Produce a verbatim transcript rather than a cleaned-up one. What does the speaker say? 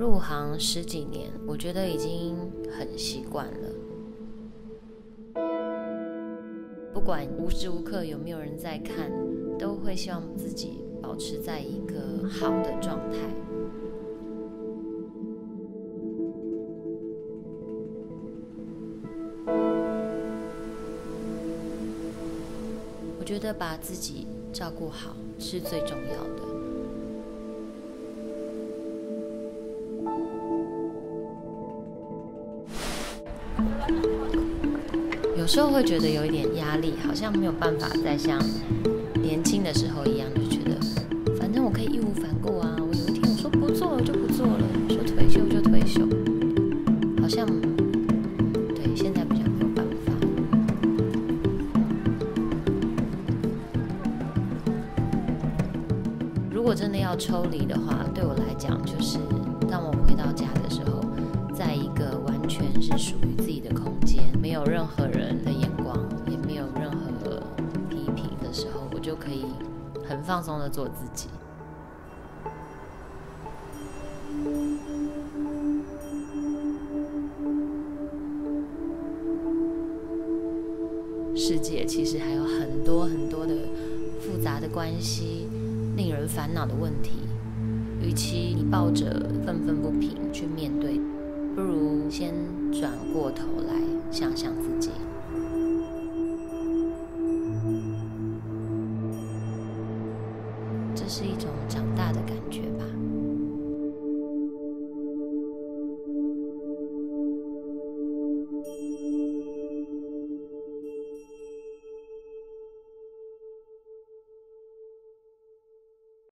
入行十几年，我觉得已经很习惯了。不管无时无刻有没有人在看，都会希望自己保持在一个好的状态。我觉得把自己照顾好是最重要的。有时候会觉得有一点压力，好像没有办法再像年轻的时候一样，就觉得反正我可以义无反顾啊。我有一天我说不做了就不做了，说退休就退休，好像对现在比较没有办法。如果真的要抽离的话，对我来讲，就是当我回到家的时候，在一个完全是属于自己的空间，没有任何人的眼光，也没有任何批评的时候，我就可以很放松的做自己。世界其实还有很多很多的复杂的关系，令人烦恼的问题，与其你抱着愤愤不平去面对，不如先转过头来想想自己。这是一种长大的感觉吧。